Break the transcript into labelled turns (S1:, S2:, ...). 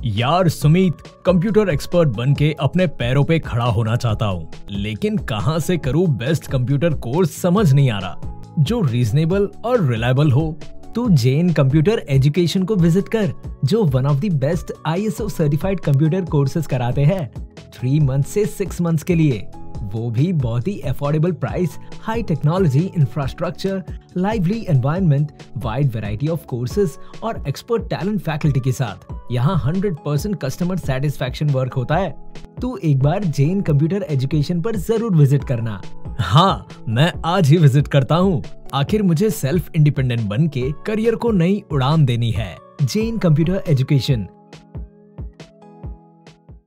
S1: यार Sumit, computer expert बन के अपने पैरों पे खड़ा होना चाहता हूँ, लेकिन कहाँ से करूँ बेस्ट कंप्यूटर कोर्स समझ नहीं आ रहा जो रीजनेबल और रिलायबल हो। तू जैन कंप्यूटर एजुकेशन को विजिट कर, जो one of the best ISO certified computer courses कराते हैं 3 मंथ से 6 मंथ्स के लिए, वो भी बहुत ही affordable price, high technology infrastructure, lively environment, wide variety of courses और एक्सपर्ट टैलेंट फैकल्टी के साथ। यहाँ 100% कस्टमर सेटिस्फैक्शन वर्क होता है। तू एक बार जैन कंप्यूटर एजुकेशन पर जरूर विजिट करना। हाँ, मैं आज ही विजिट करता हूँ। आखिर मुझे सेल्फ इंडिपेंडेंट बन के करियर को नई उड़ान देनी है। Jain computer education,